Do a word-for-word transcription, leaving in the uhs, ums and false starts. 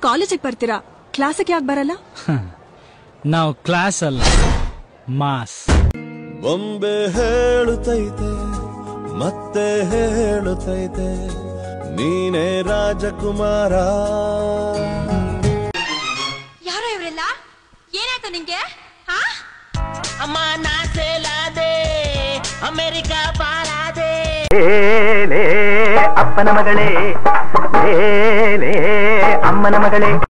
ಕಾಲೇಜಿಗೆ ಬರ್ತೀರಾ, ಕ್ಲಾಸಿಗೆ ಯಾಕೆ ಬರಲ್ಲ? ನಾವು ಕ್ಲಾಸ್ ಅಲ್ಲ, ಮಾಸ್. ಬೊಂಬೆ ಹೇಳುತ್ತೈತೆ ಮತ್ತೆ ಹೇಳುತ್ತೈತೆ ನೀನೇ ರಾಜಕುಮಾರ. ಯಾರೋ ಇವರೆಲ್ಲ? ಏನಾಯ್ತು ನಿಂಗೆ? ಅಮ್ಮ ನಾ ಸೇಲಾದೆ, ಅಮೆರಿಕಾ ಬಾಲಾದೆ. ಅಪ್ಪನ ಮಗಳೇ, ಅಮ್ಮನ ಮಗಳೇ.